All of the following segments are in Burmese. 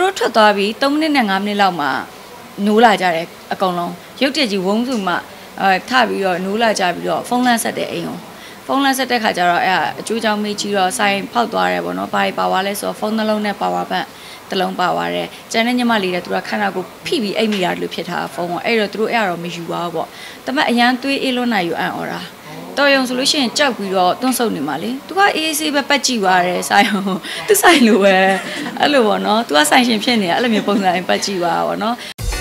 တို့ထွက်သွားပြီး3မိနစ်နဲ့5မိနစ်လောက်မှနိုးလာကြတယ်အကုန်လုံးရုပ်တရက်ကြီးဝုန်းစုမှထပြီးတော့နိုးလာကြပြီးတော့ဖုန်းလန့်ဆက်တဲ့အိမ်ကိုဖုန်းလန့်ဆက်တဲ့ခါကျတော့အဲ့အကျိုးကြောင့်မေးကြည့်တော့ဆိုင်ဖောက်သွားတယ်ပေါ့နော်ဘာပါသွားလဲဆိုတော့ဖုန်းနှလုံးနဲ့ပါဝါဘတ်တစ်လုံးပါသွားတယ်ကျန်တဲ့ညမလေးတွေသူကခန္ဓာကိုဖိပြီးအိတ်မိရတယ်လို့ဖြစ်ထားဖုန်းကအဲ့တော့သူတို့အဲ့တော့မယူပါဘူးပေါ့တမက်အရန်သွေးအေးလွန်းနိုင်ယူအံ့ဩတာတော်ရုံဆိုလို့ရှိရင်ကြောက်ပြီးတော့တွန်းဆုပ်နေမှာလေသူကအေးအေးဆေးပဲပတ်ကြည့်သွားတယ်ဆိုင်အောင်သူဆိုင်လိုပဲအဲ့လိုပေါ့နော်သူကဆိုင်ရှင်ဖြစ်နေတာအဲ့လိုမျိုးပုံစံပတ်ကြည့်သွားတာပေါ့နော်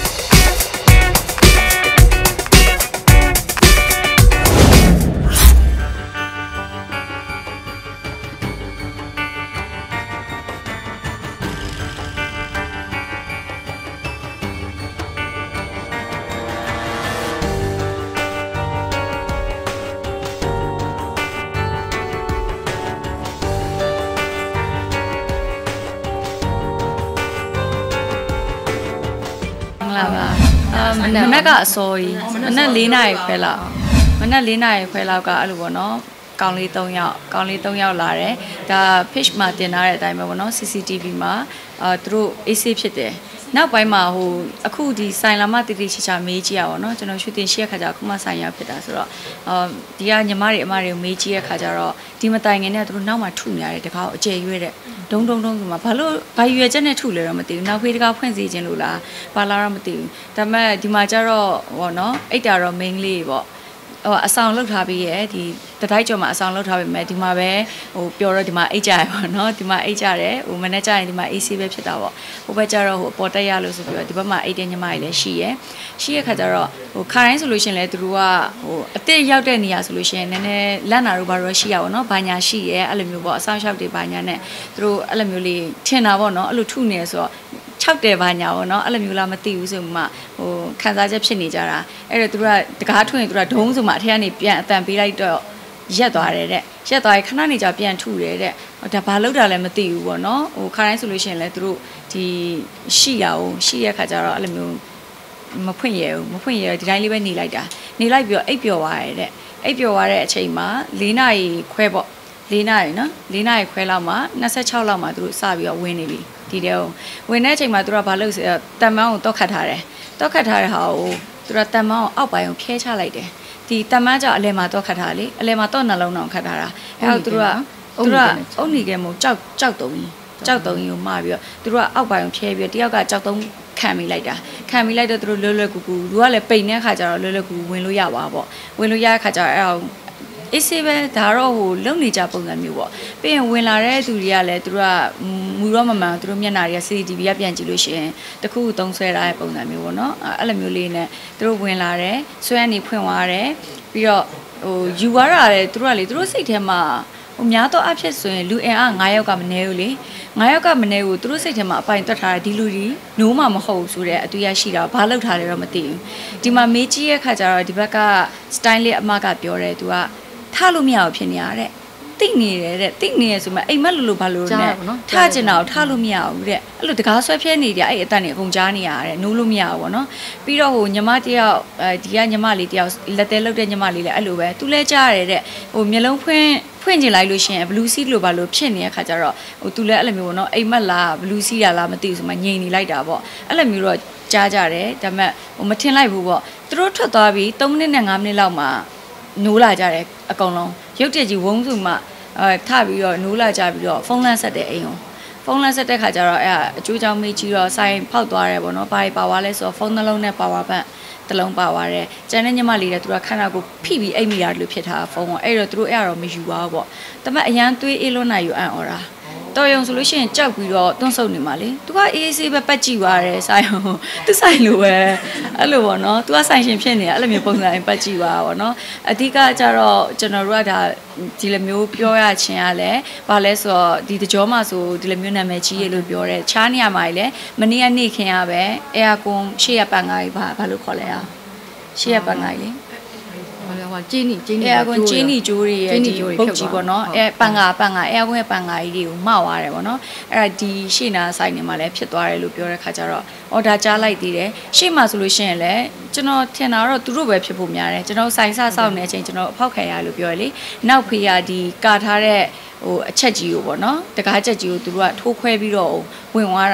မနက်ကအစောကြီးမနက်4နာရီခွဲလောက်မနက်4နာရီခွဲလောက်ကအဲ့လိုပေါ့နော်ကောင်လေး3ယောက်လာတယ်ဒါ page မှာတင်ထားတဲ့အတိုင်းပဲပေါ့နော် CCTV မှာသူတို့ AC ဖြစ်တယ်နောက်ပိုင်းမှာဟိုအခုဒီဆိုင်လာမတိတိချာချာမေးကြည့်ရပါတော့ကျွန်တော်ရှူတင်ရှေ့ခါကျအခုမှဆိုင်ရောက်ဖြစ်တာဆိုတော့ဒီကညီမတွေအမတွေကိုမေးကြည့်ရခါကျတော့ဒီမတိုင်ငင်နဲ့သူတို့နောက်မှထုနေရတယ်တကားအကျယ်ရွေးတဲ့ဒုံဆိုမှဘာလို့ဘာရွယ်ချက်နဲ့ထုလဲတော့မသိဘူးနောက်ဖေးတကားဖွင့်စီခြင်းလို့လားဘာလာတော့မသိဘူးဒါပေမဲ့ဒီမှာကျတော့ဟောနော်အိတ်တာတော့ main လေးပေါ့အဆောင်လောက်ထားပြီးရဲ့ဒီတတိုက်ကျော်မှာအဆောင်လောက်ထားပြီးမဲ့ဒီမှာပဲဟိုပြောတော့ဒီမှာအိတ်ကြရပါတော့ဒီမှာအိတ်ကြတယ်ဟိုမနေ့ကျရင်ဒီမှာ AC ပဲဖြစ်တာပေါ့ဟိုဘက်ကျတော့ဟိုအပေါ်တက်ရလို့ဆိုပြီးတော့ဒီဘက်မှာအိတ်တဲ့ညီမကြီးလည်းရှိရဲ့ခါကျတော့ဟိုခါတိုင်းဆိုလို့ရှင်လဲသူတို့ကဟိုအစ်စ်ရောက်တဲ့နေရာဆိုလို့ရှင်နည်းနည်းလက်နာတို့ဘာလို့ရှိရပါတော့ဘာညာရှိရဲ့အဲ့လိုမျိုးပေါ့အဆောင်လျှောက်တွေဘာညာနဲ့သူတို့အဲ့လိုမျိုးလေးထင်တာပေါ့နော်အဲ့လိုထုနေဆိုတော့6တယ်ဘာညာပေါ့နော်အဲ့လိုမျိုးလားမသိဘူးဆိုမှဟိုခန်းစားချက်ဖြစ်နေကြတာအဲ့တော့သူတို့ကတကားထွင်သူတို့ကဒုံးဆိုမှအထက်ကနေပြန်အတန်ပေးလိုက်တော့ရက်သွားတယ်တဲ့ရက်သွားရင်ခဏနေကြပြန်ထုတယ်တဲ့ဒါဘာလောက်တာလဲမသိဘူးပေါ့နော်ဟိုခါတိုင်းဆိုလို့ရှိရင်လဲသူတို့ဒီရှိရခါကျတော့အဲ့လိုမျိုးမဖွင့်ရဒီတိုင်းလေးပဲနေလိုက်တာနေလိုက်ပြီးတော့အိပ်ပျော်သွားတယ်တဲ့အိပ်ပျော်သွားတဲ့အချိန်မှာ4နာရီခွဲပေါ့4နာရီနော်4နာရီခွဲလောက်မှာ26လောက်မှာသူတို့စပြီးတော့ဝင်နေပြီဒီတဲ့ဝင်တဲ့အချိန်မှာသူတို့ကဘာလုပ်တန်မန်းကိုတောက်ခတ်ထားတယ်တောက်ခတ်ထားတဲ့ဟာကိုသူတို့တန်မန်းကိုအောက်ပိုင်းကိုဖျဲချလိုက်တယ်ဒီတန်မန်းကြောင့်အလဲမှာတောက်ခတ်ထားလေအလဲမှာတော့နှလုံးအောင်ခတ်ထားတာအဲ့တော့သူတို့ကအုတ်နီကဲမို့ကြောက်တုံးကြီးကိုမှာပြီးတော့သူတို့ကအောက်ပိုင်းကိုဖျဲပြီးတော့တယောက်ကကြောက်တုံးခံမိလိုက်တော့သူတို့လွယ်ကူကူလူကလည်းပိန်တဲ့ခါကျတော့လွယ်ကူဝင်လို့ရပါပေါ့ဝင်လို့ရတဲ့ခါကျတော့အဲ့တော့အေးဆေးပဲဒါတော့ဟိုလုံနေကြပုံစံမျိုးပေါ့ပြီးရင်ဝင်လာတဲ့သူတွေကလည်းသူတို့ကမူတော့မမှန်သူတို့မျက်နှာတွေက CCTV ကပြန်ကြည့်လို့ရှိရင်တခုသုံးဆွဲထားတဲ့ပုံစံမျိုးပေါ့နော်အဲ့လိုမျိုးလေးနဲ့သူတို့ဝင်လာတယ်ဆွဲနေဖွင့်သွားတယ်ပြီးတော့ဟိုယူသွားတာလေသူတို့ကလေသူတို့စိတ်ထဲမှာဟိုများတော့အဖြစ်ဆိုရင်လူအင်အား9ယောက်ကမနေဘူးလေ9ယောက်ကမနေဘူးသူတို့စိတ်ထဲမှာအပိုင်တွက်ထားတဲ့ဒီလူကြီးနိုးမှမဟုတ်ဆိုတဲ့အတူရရှိတာဘာလောက်ထားလဲတော့မသိဘူးဒီမှာမေးကြည့်ရဲ့ခါကျတော့ဒီဘက်က style လေးအမကပြောတယ်သူကထားလို့မရဘူးဖြစ်နေရတဲ့တိတ်နေတယ်တဲ့တိတ်နေရဆိုမှအိမ်မက်လို့ဘာလို့လဲထားကျင်တာကိုထားလို့မရဘူးတဲ့အဲ့လိုတကားဆွဲဖြဲနေကြအဲ့အတန်နေအကုန်ကြားနေရတဲ့နိုးလို့မရဘူးပေါ့နော်ပြီးတော့ဟိုညီမတယောက်ဒီကညီမလေးတယောက်လက်သေးလောက်တဲ့ညီမလေးလည်းအဲ့လိုပဲသူလဲကြားရတယ်တဲ့ဟိုမျိုးလုံးဖွင့်ကျင်လိုက်လို့ရှိရင်ဘလူးစီးလို့ဘာလို့ဖြစ်နေတဲ့ခါကျတော့ဟိုသူလည်းအဲ့လိုမျိုးပေါ့နော်အိမ်မက်လားဘလူးစီးရလားမသိဘူးဆိုမှငြိမ်နေလိုက်တာပေါ့အဲ့လိုမျိုးတော့ကြားကြတယ်ဒါပေမဲ့ဟိုမထင်လိုက်ဘူးပေါ့သူတို့ထွက်သွားပြီး3မိနစ်နဲ့5မိနစ်လောက်မှနိုးလာကြတယ်အကုန်လုံးရုပ်တရက်ကြီးဝုန်းစုမှထပြီးတော့နိုးလာကြပြီးတော့ဖုန်းလန့်ဆက်တဲ့အိမ်ကိုဖုန်းလန့်ဆက်တဲ့ခါကျတော့အဲ့အကျိုးကြောင့်မေးကြည့်တော့ဆိုင်ဖောက်သွားတယ်ပေါ့နော်ဘာပါသွားလဲဆိုတော့ဖုန်းနှလုံးနဲ့ပါဝါဘတ်တစ်လုံးပါသွားတယ်ကျန်တဲ့ညီမလေးတွေသူကခန္ဓာကိုဖိပြီးအိတ်မိရတယ်လို့ဖြစ်ထားဖုန်းကအဲ့တော့သူတို့အဲ့တော့မယူပါဘူးပေါ့တမက်အရန်သွေးအေးလွန်းနိုင်ယူအံ့ဩတာတော်ရုံဆိုလို့ရှိရင်ကြောက်ပြီးတော့တွန်းဆုပ်နေမှာလေသူကအေးအေးဆေးပဲပတ်ကြည့်သွားတယ်ဆိုင်အောင်သူဆိုင်လိုပဲအဲ့လိုပေါ့နော်သူကဆိုင်ရှင်ဖြစ်နေတာအဲ့လိုမျိုးပုံစံပတ်ကြည့်သွားတာပေါ့နော်အဓိကကျတော့ကျွန်တော်တို့ကဒါဒီလိုမျိုးပြောရချင်းကလည်းဘာလဲဆိုတော့ဒီတကြောမှာဆိုဒီလိုမျိုးနာမည်ကြီးရလို့ပြောတယ်ချားနေရမှာလေမနေ့ကနေခင်ရပဲအဲယာကွန်ရှေ့ရပန်ကားကြီးဘာလို့ခေါ်လဲอ่ะရှေ့ရပန်ကားကြီးလေဟိုကျင်းနီအဲယာကွန်ကျင်းနီဂျိုးတွေရဲ့ဒီပုတ်ကြီးပေါ့နော်အဲပန်ကာအဲယာကွန်ရဲ့ပန်ကာကြီးတွေကိုမှောက်သွားတယ်ပေါ့နော်အဲ့ဒါဒီရှေ့နာဆိုင်နေမှာလည်းဖြစ်သွားတယ်လို့ပြောတဲ့ခါကျတော့အော်ဒါကြားလိုက်သေးတယ်ရှေ့မှာဆိုလို့ရှိရင်လည်းကျွန်တော်ထင်တာတော့သူတို့ပဲဖြစ်ဖို့များတယ်ကျွန်တော်ဆိုင်ဆဆောက်နေတဲ့အချိန်ကျွန်တော်အဖောက်ခံရလို့ပြောရလေနောက်ဖေးရဒီကာထားတဲ့ဟိုအချက်ကြီးကိုပေါ့နော်တကားချက်ကြီးကိုသူတို့ကထိုးခွဲပြီးတော့ဝင်သွားတာ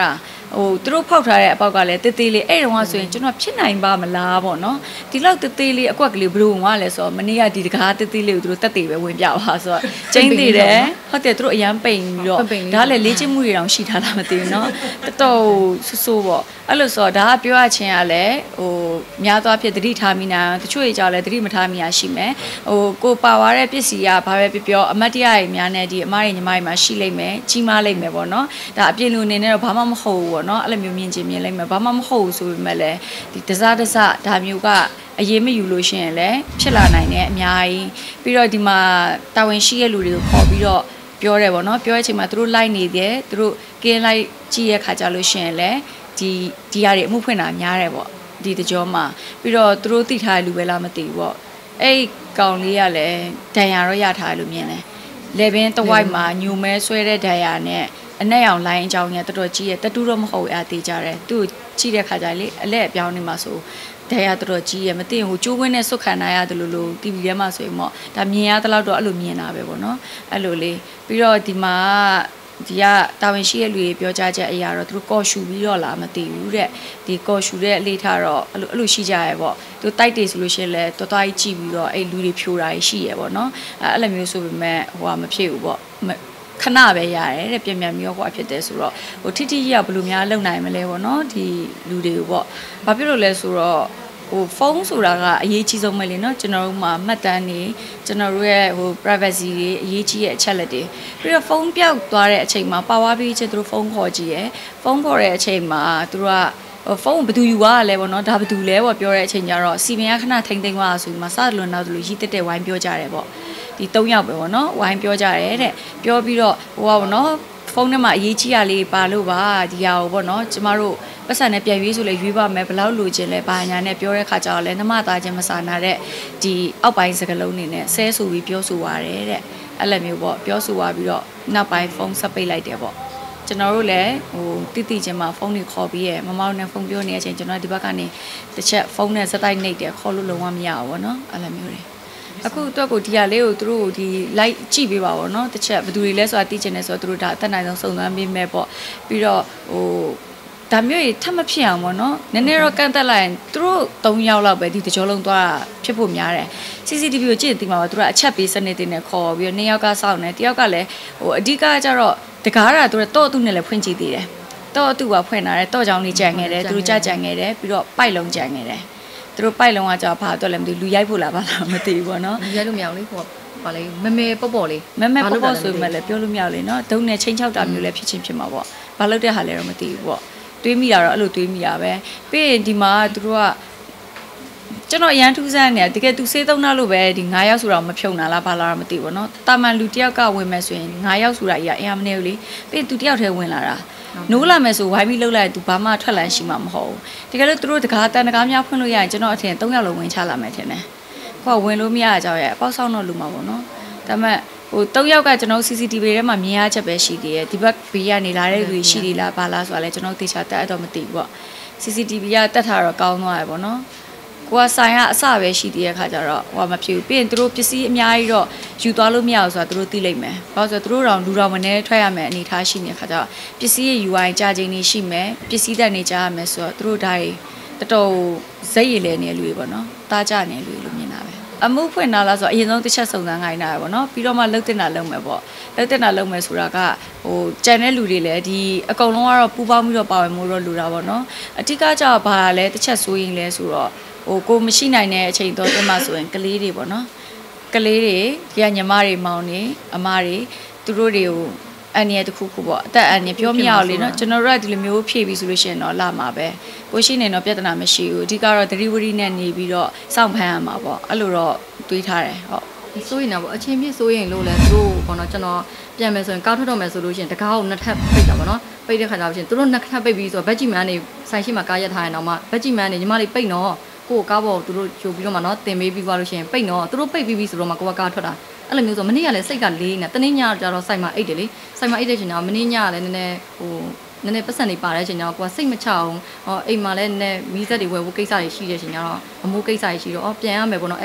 သူတို့ဖောက်ထားတဲ့အပေါက်ကလည်းတေးသေးလေးအဲ့တုန်းကဆိုရင်ကျွန်တော်ဖြစ်နိုင်ပါမလားပေါ့နော်ဒီလောက်တေးသေးလေးအကွက်ကလေးဘယ်လိုဝင်လဲဆိုတော့မနေ့ကဒီတကားတေးသေးလေးကိုသူတို့တက်သေးပဲဝင်ပြပါဆိုတော့ကျင်းသေးတယ်ဟုတ်တယ်သူတို့အရန်ပိန်ပြီးတော့ဒါလည်းလေ့ကျင့်မှုတွေတောင်ရှိထားလားမသိဘူးနော်တော်ဆိုးပေါ့အဲ့လိုဆိုတော့ဒါကပြောရချင်းကလည်းများသောအားဖြင့်သတိထားမိနိုင်တချို့တွေကြောင့်လည်းသတိမထားမိရရှိမယ်ကိုပါဝါတဲ့ပစ္စည်းကဘာပဲပြောအမတ်တရားတွေများနေဒီအမားတွေညီမတွေမှာရှိလိမ့်မယ်ကြီးမားလိမ့်မယ်ပေါ့နော်ဒါအပြည့်လူအနေနဲ့တော့ဘာမှမဟုတ်ဘူးပေါ့နော်အဲ့လိုမျိုးမြင်ချင်းမြင်လိမ့်မယ်ဘာမှမဟုတ်ဘူးဆိုပေမဲ့လည်းဒီတစားဒါမျိုးကအရေးမယူလို့ရှိရင်လည်းဖြစ်လာနိုင်တယ်အများကြီးပြီးတော့ဒီမှာတာဝန်ရှိတဲ့လူတွေကိုခေါ်ပြီးတော့ပြောတယ်ပေါ့နော်ပြောတဲ့အချိန်မှာသူတို့လိုက်နေတယ်သူတို့ကင်းလိုက်ကြည့်ရခါကြလို့ရှိရင်လည်းဒီဟာတွေအမှုဖွင့်တာများတယ်ပေါ့ဒီတကြောမှာပြီးတော့သူတို့သိထားတဲ့လူပဲလားမသိဘူးပေါ့အဲ့ကောင်လေးကလည်းဒဏ်ရာတော့ရထားတယ်လို့မြင်တယ်လေဘင်းတဝိုက်မှာညူမဲဆွဲတဲ့ဒဏ်ရာနဲ့အနက်ရောင်လိုင်းအကြောင်းကြီးတော်တော်ကြီးရဲ့တတူတော့မဟုတ်အားသေးကြတယ်သူ့ကြည့်တဲ့ခါကျလေအလက်အပြောင်းနေမှာဆိုဒဏ်ရာတော်တော်ကြီးရဲ့မသိဘူးကျိုးဝင်းနဲ့ဆွတ်ခံနိုင်ရတယ်လို့ TV ထဲမှာဆိုရင်ပေါ့ဒါမြင်ရတဲ့လောက်တော့အဲ့လိုမြင်တာပဲပေါ့နော်အဲ့လိုလေးပြီးတော့ဒီမှာဒီကတာဝန်ရှိတဲ့လူတွေပြောကြချက်အရာတော့သူတို့ကော်ရှူပြီးတော့လားမသိဘူးတဲ့ဒီကော်ရှူတဲ့အလေးထားတော့အဲ့လိုရှိကြရဲပေါ့သူတိုက်တယ်ဆိုလို့ရှိရင်လည်းတော်တော်ကြီးကြည့်ပြီးတော့အဲ့လူတွေဖြိုတာရှိရဲပေါ့နော်အဲ့လိုမျိုးဆိုပေမဲ့မဖြစ်ဘူးပေါ့ခဏပဲရတယ်တဲ့ပြန်ပြီးတော့ဖြစ်တယ်ဆိုတော့ထိထိရောက်ဘယ်လိုများလုပ်နိုင်မလဲပေါ့နော်ဒီလူတွေကိုပေါ့ဘာဖြစ်လို့လဲဆိုတော့ဖုန်းဆိုတာကအရေးကြီးဆုံးပဲလေနော်ကျွန်တော်တို့မှာမှတ်တမ်းနေကျွန်တော်တို့ရဲ့privacy တွေအရေးကြီးတဲ့အချက်လက်တွေပြီးတော့ဖုန်းပြောက်သွားတဲ့အချိန်မှာပါဝါပြီးချက်သူတို့ဖုန်းခေါ်ကြည့်ရယ်ဖုန်းခေါ်တဲ့အချိန်မှာသူတို့ကဖုန်းဘယ်သူယူရလဲပေါ့နော်ဒါဘယ်သူလဲပေါ့ပြောတဲ့အချိန်ကျတော့စီမံခဏထိမ့်သိမ့်သွားဆိုပြီးမှစသလိုနောက်သလိုရီးတက်ဝိုင်းပြောကြတယ်ပေါ့ဒီ3ယောက်ပဲပေါ့နော်ဝိုင်းပြောကြတယ်တဲ့ပြောပြီးတော့ပေါ့နော်ဖုန်းထဲမှာအရေးကြီးရလေးပါလို့ပါဒီဟာကိုပေါ့နော်ကျမတို့ပတ်စံနဲ့ပြန်ရွေးဆိုလဲရွေးပါမယ်ဘယ်လောက်လိုချင်လဲဘာညာနဲ့ပြောတဲ့ခါကျတော့လဲနှမသားချင်းမစာနာတဲ့ဒီအောက်ပိုင်းစကလုံးနေနဲ့ဆဲဆိုပြီးပြောဆိုရတယ်တဲ့အဲ့လိုမျိုးပေါ့ပြောဆိုသွားပြီးတော့နောက်ပိုင်းဖုန်းဆက်ပိတ်လိုက်တယ်ပေါ့ကျွန်တော်တို့လည်းတိတိချင်းမှာဖုန်းတွေခေါ်ပြီးရမမောင်နဲ့ဖုန်းပြောနေတဲ့အချိန်ကျွန်တော်ဒီဘက်ကနေတစ်ချက်ဖုန်းနဲ့စက်တိုက်နှိပ်တယ်ခေါ်လို့လုံးဝမရဘူးပေါ့နော်အဲ့လိုမျိုးတွေအခုတော့ကိုဒီဟာလေးကိုသူတို့ဒီ like ကြည့်ပေးပါဘောနော်တစ်ချက်ဘယ်သူတွေလဲဆိုတာသိချင်တယ်ဆိုတော့သူတို့ဒါအသက်နိုင်ဆုံးစုံစမ်းပေးမယ်ပေါ့ပြီးတော့ဒါမျိုးကြီးထပ်မဖြစ်အောင်ပေါ့နော်နည်းနည်းတော့ကန့်သက်လိုက်ရင်သူတို့3ယောက်လောက်ပဲဒီတကြောလုံးသွားဖြစ်ဖို့များတယ် CCTV ကိုကြည့်သိမှာပါသူတို့အချက်ပေးစနစ်တွေနဲ့ခေါ်ပြီးတော့2ယောက်ကစောင့်နေတယောက်ကလည်းအဓိကကျတော့တကားတာသူတို့သူ့နဲ့လည်းဖွင့်ကြည့်သေးတယ်တော့သူကဖွင့်လာတယ်တော့ချောင်းလေးကြံခဲ့တယ်သူတို့ကြံခဲ့တယ်ပြီးတော့ပိုက်လုံးကြံခဲ့တယ်သူတို့ပိုက်လုံးကကြောက်ဘာတော့လည်းမသိလူရိုက်ဖို့လားဘာလားမသိဘူးပေါ့နော်လူရိုက်လို့မရဘူးလေဘာလဲမဲမဲပေါ့လေးမဲမဲပေါ့ဆိုမှလည်းပြောလို့မရလေနော်ဒုံနဲ့ချင်းချောက်တာမျိုးလည်းဖြစ်ချင်းဖြစ်မှာပေါ့ဘာလို့တဲ့ဟာလဲတော့မသိဘူးပေါ့တွေးမိတာတော့အဲ့လိုတွေးမိတာပဲပြီးရင်ဒီမှာသူတို့ကကျွန်တော်ရန်ထူးဆန်းနေတယ်တကယ်သူစေးသုံးတာလို့ပဲဒီ9ယောက်ဆိုတော့မဖြုံတာလားဘာလားတော့မသိဘူးเนาะတာမန်လူတယောက်ကဝင်မယ်ဆိုရင်9ယောက်ဆိုတာကြီးကအင်အားမနေဘူးလေပြီးသူတယောက်တည်းဝင်လာတာနိုးလာမယ်ဆိုဝိုင်းပြီးလှုပ်လိုက်သူဘာမှထွက်လန်းရှိမှာမဟုတ်ဘူးတကယ်လို့သူတို့တကားတန်တကားများဖွင့်လို့ရရင်ကျွန်တော်အထင်3ယောက်လုံးဝင်ချလာမယ်ထင်တယ်ကိုကဝင်လို့မရကြရဲ့အပေါက်ဆောက်တော့လူမှာပေါ့နော်ဒါပေမဲ့3ယောက်ကကျွန်တော် CCTV ထဲမှာမြင်ရချက်ပဲရှိသေးတယ်ဒီဘက်ဘေးကနေလာတဲ့လူရှိသေးလားဘာလားဆိုတာလဲကျွန်တော်သေချာတက်တော့မသိဘူးပေါ့ CCTV ကတက်ထားတော့ကောင်းသွားတယ်ပေါ့နော်ကိုကဆိုင်ကအစပဲရှိသေးတဲ့ခါကျတော့ဟိုမဖြစ်ဘူးပြီးရင်သူတို့ပစ္စည်းအများကြီးတော့ယူသွားလို့မရဘူးဆိုတာသူတို့သိလိမ့်မယ်ဘာလို့ဆိုတော့သူတို့တောင်လူတော်မနေထွက်ရမယ်အနေထားရှိနေတဲ့ခါကျတော့ပစ္စည်းရဲ့ UI ကြာချိန်နေရှိမယ်ပစ္စည်းတက်နေကြရမယ်ဆိုတော့သူတို့ဒါတွေတော်တော်ဇက်ရည်လဲနေလူတွေပေါ့နော်တားကြနေလူတွေလို့မြင်တာပဲအမှုဖွင့်လာလားဆိုတော့အရင်ဆုံးတစ်ချက်စုံစမ်းခိုင်းတာပဲပေါ့နော်ပြီးတော့မှလှုပ်တင်တာလုပ်မယ်ပေါ့လှုပ်တင်တာလုပ်မယ်ဆိုတာကကြံတဲ့လူတွေလည်းဒီအကုန်လုံးကတော့ပူပေါင်းပြီးတော့ပါဝင်မှုတော့လူတာပေါ့နော်အထူးကကြောင့်ဘာလဲတစ်ချက်ဆိုရင်လဲဆိုတော့ကိုမရှိနိုင်တဲ့အချိန်တော့တမဆိုရင်ကလေးတွေပေါ့နော်ကလေးတွေဒီကညီမတွေမောင်တွေအမတွေသူတို့တွေကိုအန်ရတခုခုပေါ့အသက်အန်ရပြောမရဘူးလေနော်ကျွန်တော်တို့ကဒီလိုမျိုးဖြည့်ပြီးဆိုလို့ရှိရင်တော့လာမှာပဲကိုရှိနေတော့ပြဿနာမရှိဘူးအဓိကတော့ delivery နဲ့နေပြီးတော့စောင့်ဖမ်းရမှာပေါ့အဲ့လိုတော့တွေးထားတယ်ဟုတ်ဆိုရင်တော့အချင်းပြည့်ဆိုရင်လို့လဲသူတို့ပေါ့နော်ကျွန်တော်ပြန်မယ်ဆိုရင်ကောက်ထွက်တော့မယ်ဆိုလို့ရှိရင်တကားကိုနှစ်ထပ်ပိတ်တာပေါ့နော်ပိတ်တဲ့ခါကျတော့ရှင်သူတို့နှစ်ထပ်ပိတ်ပြီးဆိုတော့ဘက်ဂျီမန်နေဆိုင်ရှိမှာကားရက်ထားရင်တော့မှဘက်ဂျီမန်နေညီမလေးပိတ်နော်ကိုကားပေါ်သူတို့ယူပြီးတော့မှနော်တင်ပေးပြီးသွားလို့ရှိရင်ပိတ်နော်သူတို့ပိတ်ပြီးပြီဆိုတော့မှကိုကကားထွက်တာအဲ့လိုမျိုးဆိုမနေ့ကလည်းစိတ်ကလေးနေတနေ့ညကျတော့စိုက်မှာအိတ်တယ်လေစိုက်မှာအိတ်တဲ့ချိန်တော့မနေ့ညကလည်းနည်းနည်းပတ်စံနေပါတဲ့ချိန်တော့ကိုကစိတ်မချအောင်အိမ်မှာလည်းနည်းနည်းမီးစက်တွေဝယ်ဖို့ကိစ္စတွေရှိတဲ့ချိန်ကျတော့အမိုးကိစ္စတွေရှိတော့ပြန်ရမယ်ပေါ့နော်အဲ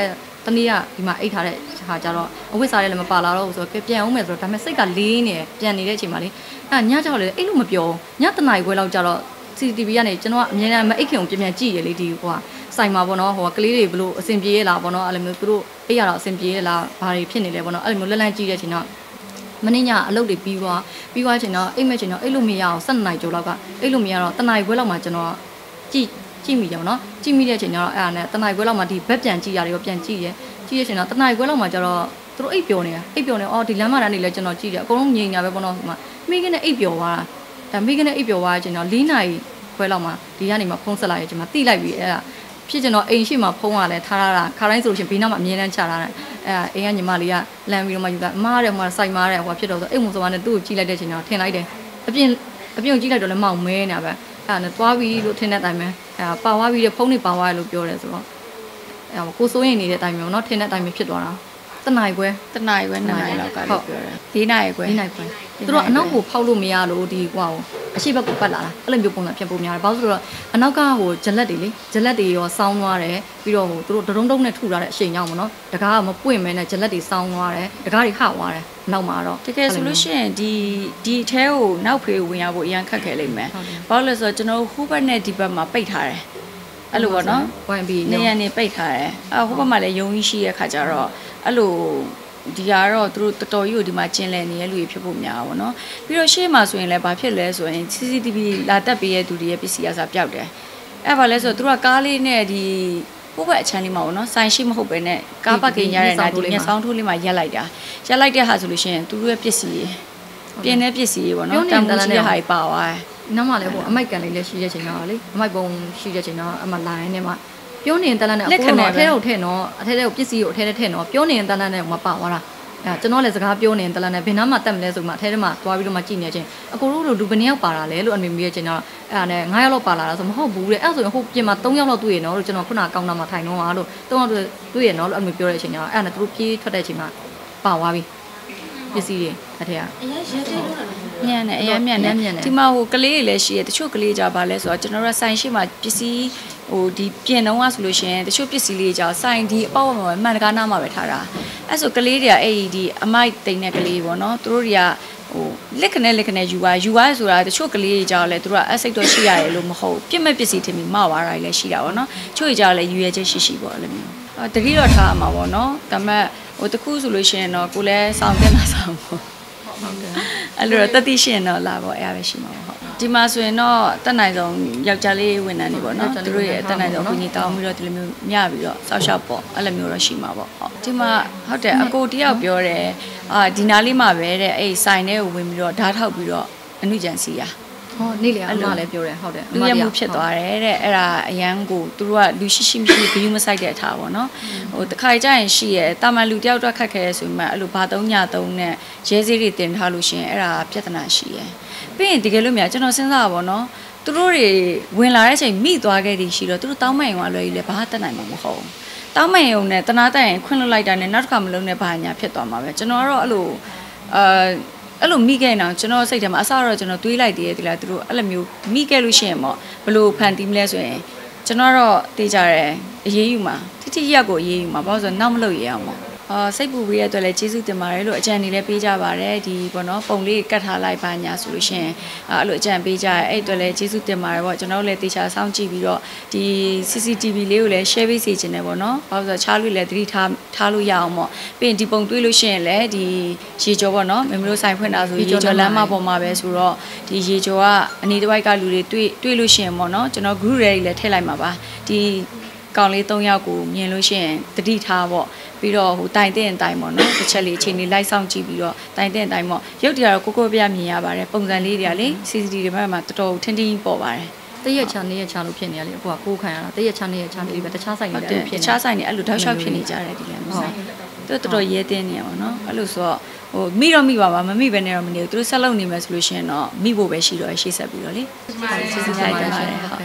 တနည်းကဒီမှာအိတ်ထားတဲ့ဟာကြတော့အဝတ်စားရဲလည်းမပါလာတော့ဘူးဆိုတော့ပြန်အောင်မယ်ဆိုတော့ဒါပေမဲ့စိတ်ကလေးနေပြန်နေတဲ့အချိန်မှာလေအဲ့ညကြောက်လေအိတ်လို့မပြောညတနားခွဲလောက်ကြတော့ CCTV ကနေကျွန်တော်ကအမြဲတမ်းမအိတ်ခင်ပြန်ကြည့်ရလေဒီဟိုကဆိုင်မှာပေါ့နော်ဟိုကလေးတွေဘလို့အဆင်ပြေရလားပေါ့နော်အဲ့လိုမျိုးသူတို့အိတ်ရတော့အဆင်ပြေရလားဘာတွေဖြစ်နေလဲပေါ့နော်အဲ့လိုမျိုးလက်လန်းကြည့်တဲ့အချိန်တော့မင်းညအလုပ်တွေပြီးသွားချိန်တော့အိတ်မဲ့ချိန်တော့အိတ်လို့မရအောင်12နိုင်ကျော်လောက်ကအိတ်လို့မရတော့တနားခွဲလောက်မှကျွန်တော်ကြည့်မိတယ်ပေါ့နော်ကြည့်မိတဲ့အချိန်ကျတော့အဲ့ဒါနဲ့တနားခွဲလောက်မှဒီဘက်ပြန်ကြည့်ရတယ်ရောပြန်ကြည့်ရချိန်တော့တနားခွဲလောက်မှကျတော့သူတို့အိတ်ပျော်နေအော်ဒီလမ်းမတန်းနေလဲကျွန်တော်ကြည့်တယ်အကုန်လုံးငြိမ်ညာပဲပေါ့နော်မိကနေအိတ်ပျော်သွားတာမိကနေအိတ်ပျော်သွားချိန်တော့4နာရီခွဲလောက်မှဒီကနေမှဖုန်းဆက်လာရချိန်မှာတိလိုက်ပြီအဲ့ဒါဖြစ်ကျွန်တော်အိမ်ရှိမှဖုန်းကလည်းထားတာခါတိုင်းဆိုလို့ရှိရင်ဘေးနားမှာအမြဲတမ်းချထားတယ်အိမ်ကညီမလေးကလမ်းပြီးတော့မှယူတာမားတယ်ဟိုစိုက်မားတယ်ဟိုဖြစ်တော့ဆိုအိမ်မစိုးကနဲ့သူ့ကိုကြည့်လိုက်တဲ့ချိန်တော့ထင်လိုက်တယ်အပြင်ကိုကြည့်လိုက်တော့လည်းမောင်မဲနေတာပဲအဲ့ဒါနဲ့သွားပြီးလို့ထင်တဲ့အတိုင်းပဲအဲ့ပါသွားပြီးတဲ့ဖုန်းတွေပါသွားတယ်လို့ပြောတယ်ဆိုတော့အဲ့ကိုစိုးရင်နေတဲ့အတိုင်းမျိုးเนาะထင်တဲ့အတိုင်းမျိုးဖြစ်သွားတာတနားရီခွဲ2နာရီလောက်ကလည်းပြောတယ်4နာရီခွဲသူတို့အနောက်ကိုဖောက်လို့မရလို့ဒီကွာကိုအရှိဘက်ကိုပတ်လာတာအဲ့လိုမျိုးပုံစံဖြစ်ပုံများတယ်ဘာလို့ဆိုတော့အနောက်ကဟိုဂျလက်တွေရောစောင်းသွားတယ်ပြီးတော့ဟိုသူတို့ဒုံနဲ့ထုထားတဲ့အရှိန်ကြောင့်ပေါ့နော်တကားကမပွင့်မဲနဲ့ဂျလက်တွေစောင်းသွားတယ်တကားတွေဟသွားတယ်နောက်မှာတော့တကယ်ဆိုလို့ရှိရင်ဒီအထဲကိုနောက်ဖေးဝင်ရဖို့အရန်ခက်ခဲလိမ့်မယ်ဘာလို့လဲဆိုတော့ကျွန်တော်ဟိုဘက်နဲ့ဒီဘက်မှာပိတ်ထားတယ်အဲ့လိုပေါ့နော် YB နေရနေပိတ်ထားတယ်ဟိုဘက်မှာလည်းယုံကြီးရှိရဲ့ခါကြတော့အဲ့လိုဒီကတော့သူတို့တော်တော်ကြီးကိုဒီမှာကျင်လည်နေတဲ့လူတွေဖြစ်ဖို့များပါဘောနော်ပြီးတော့ရှေ့မှာဆိုရင်လည်းဘာဖြစ်လဲဆိုရင် CCTV လာတက်ပေးရဲ့သူတွေရဲ့ပစ္စည်းအစားပျောက်တယ်အဲ့ဘာလဲဆိုတော့သူတို့ကကားလေးနဲ့ဒီဟိုဘက်အချမ်းလေးမှာပေါ့နော်ဆိုင်ရှိမဟုတ်ပဲနဲ့ကားပါကင်ရတဲ့နာဒီမျက်စောင်းထိုးလေးမှာရက်လိုက်တဲ့ဟာဆိုလို့ရှိရင်သူတို့ရဲ့ပစ္စည်းပြင်းတဲ့ပစ္စည်းပေါ့နော်တန်ဖိုးကြီးဟာပါသွားတယ်နောက်မှလည်းဟိုအမိုက်ကန်လေးလည်းရှိတဲ့ချိန်တော့လေအမိုက်ပုံရှိတဲ့ချိန်တော့အမလိုင်းနဲ့မှပြောနေတန်းနဲ့အကိုတော့အထဲကိုထည့်နော်အထဲကိုပစ္စည်းကိုအထဲထဲထည့်နော်ပြောနေတန်းနဲ့မပါသွားတာအဲကျွန်တော်လည်းစကားပြောနေတန်းနဲ့ဘယ်နှမ်းမှတက်မလဲဆိုမှအထဲထဲမှာသွားပြီးတော့မှကြည့်နေချင်းအကိုတို့လူဘယ်နှယောက်ပါတာလဲလို့အမေမေရဲ့ချင်းတော့အဲ့ဒါနဲ့9ယောက်လောက်ပါလာတာဆိုမဟုတ်ဘူးတဲ့အဲ့ဆိုရင်ဟိုပြင်မှာ3ယောက်လောက်တွေ့ရနော်လို့ကျွန်တော်ခုနကောင်တာမှာထိုင်တော့လို့3ယောက်တွေ့ရနော်လို့အမေပြောတဲ့အချိန်ကျတော့အဲ့ဒါနဲ့သူတို့ပြေးထွက်တဲ့အချိန်မှာပါသွားပြီပစ္စည်းတွေအထဲကအရင်ရဲသေးလို့မြန်တယ်အရင်မြန်တယ်ဒီမှာဟိုကလေးတွေလည်းရှိရတချို့ကလေးကြပါလဲဆိုတော့ကျွန်တော်တို့ဆိုင်ရှိမှာပစ္စည်းဟိုဒီပြင်တော့ဆိုလို့ရှိရင်တချို့ပစ္စည်းလေးကြောင့်ဆိုင်ဒီအပေါက်မှာမှန်တကားနားမှာပဲထားတာအဲ့ဆိုကလေးတွေကအဲ့ဒီအမိုက်တိန်တဲ့ကလေးပေါ့နော်သူတို့တွေကဟိုလက်ခနဲ့ယူရဆိုတာတချို့ကလေးတွေကြောင့်လဲသူတို့ကအစိတ်တော့ရှိရတယ်လို့မဟုတ်ပြစ်မဲ့ပစ္စည်းထင်ပြီးမောက်သွားတာလည်းရှိတာပေါ့နော်ချို့တွေကြောင့်လဲယူရချက်ရှိပေါ့အဲ့လိုမျိုးတတိတော့ထားမှာပေါ့နော်ဒါပေမဲ့ဟိုတခုဆိုလို့ရှိရင်တော့ကိုလည်းစောင့်တင်တာစောင့်ပေါ့ဟုတ်တယ်အဲ့လိုတတိရှင်တော့လာပေါ့အဲ့ဒါပဲရှိမှာပေါ့ဒီမှာဆိုရင်တော့တက်နိုင်ဆုံးယောက်ျားလေးဝန်ထမ်းတွေပေါ့နော်သူတို့ရဲ့တက်နိုင်ဆုံးကိုကြီးတောင်းပြီးတော့ဒီလိုမျိုးညပြီးတော့စောက်ရှောက်ပေါ့အဲ့လိုမျိုးတော့ရှိမှာပေါ့ဟုတ်ဒီမှာဟုတ်တယ်အကိုတယောက်ပြောတယ်ဒီနားလေးမှာပဲတဲ့အဲ့ဆိုင်ထဲကိုဝင်ပြီးတော့ဓာတ်ထောက်ပြီးတော့အနုကြံစီရဟောနေ့လေအမလည်းပြောတယ်ဟုတ်တယ်လူရမှုဖြစ်သွားတယ်တဲ့အဲ့ဒါအရန်ကိုသူတို့ကလူရှိမရှိဘီယူမဆိုင်တဲ့အထားပေါ့နော်ဟိုတခါကြရင်ရှိရဲ့တာမန်လူတယောက်တော့ခက်ခဲဆိုမှအဲ့လိုဘာ3ည3နဲ့ရဲစေးတွေတင်ထားလို့ရှင်အဲ့ဒါပြဿနာရှိရဲ့ပြီးရင်တကယ်လို့များကျွန်တော်စဉ်းစားပါတော့သူတို့တွေဝင်လာတဲ့အချိန်မိသွားခဲ့သည်ရှိတော့သူတို့တောင်းမရင်ကလွယ်ကြီးလဲဘာတတ်နိုင်မှာမဟုတ်ဘူးတောင်းမရင်ုံနဲ့တနာတတ်ရင်ခွင့်လွှတ်လိုက်တာနဲ့နောက်တစ်ခါမလုံးနဲ့ဘာညာဖြစ်သွားမှာပဲကျွန်တော်ကတော့အဲ့လိုအဲ့လိုမိခဲ့အောင်ကျွန်တော်စိတ်ထဲမှာအစတော့ကျွန်တော်တွေးလိုက်သေးတယ်ဒီလားသူတို့အဲ့လိုမျိုးမိခဲ့လို့ရှိရင်ပေါ့ဘလို့ဖန်တီးမလဲဆိုရင်ကျွန်တော်တော့တေးကြတယ်အေးအေးယူမှာတိရက်ကိုအေးအေးယူမှာဘာလို့ဆိုနောက်မလုပ်ရအောင်ပေါ့စိတ်ပူပြီးရတဲ့အတွက်လည်းကျေးဇူးတင်ပါတယ်လို့အကြံနေလည်းပေးကြပါတယ်ဒီပေါ့နော်ပုံလေးကတ်ထားလိုက်ပါညာဆိုလို့ရှိရင်အဲ့လိုအကြံပေးကြရဲအဲ့အတွက်လည်းကျေးဇူးတင်ပါတယ်ပေါ့ကျွန်တော်တို့လည်းတေချာစောင့်ကြည့်ပြီးတော့ဒီ CCTV လေးကိုလည်း share ပေးစီခြင်းနဲ့ပေါ့နော်ဘာလို့ဆိုတော့ချားလို့လည်းသတိထားလို့ရအောင်ပေါ့ပြီးရင်ဒီပုံတွေးလို့ရှိရင်လည်းဒီရေကြောပေါ့နော်မမေတို့ဆိုင်ဖွင့်တာဆိုရေကြောလမ်းမပေါ်မှာပဲဆိုတော့ဒီရေကြောကအနေတစ်ဝိုက်ကလူတွေတွေးလို့ရှိရင်ပေါ့နော်ကျွန်တော် group တွေလည်းထည့်လိုက်မှာပါဒီကောင်လေး3ယောက်ကိုမြင်လို့ရှိရင်သတိထားပေါ့ပြီးတော့ဟိုတိုင်တဲ့တိုင်ပေါ့နော်တစ်ချက်လေးအချိန်လေးလိုက်ဆောင်ကြည့်ပြီးတော့တိုင်တဲ့တိုင်ပေါ့ရုပ်တရားတော့ကိုပြမြင်ရပါတယ်ပုံစံလေးတွေကလေ CCTV တွေမှာတော်တော်ထင်းထင်းပေါ်ပါတယ်တရက်ချာနေရချာလို့ဖြစ်နေရလေအခုကကိုးခံရတာတရက်ချာနေရချာလေးပဲတခြားဆိုင်တွေလည်းဖြစ်နေတခြားဆိုင်တွေအဲ့လိုတောက်လျှောက်ဖြစ်နေကြတယ်ဒီလမ်းဆိုင်သူတော်တော်ရဲတင်းနေရပါတော့အဲ့လိုဆိုတော့ဟိုမိတော့မိပါမမိပဲနဲ့တော့မနေဘူးသူတို့ဆက်လုပ်နေမယ်ဆိုလို့ရှိရင်တော့မိဖို့ပဲရှိတော့ရှေ့ဆက်ပြီးတော့လေကျေးဇူးတင်ပါတယ်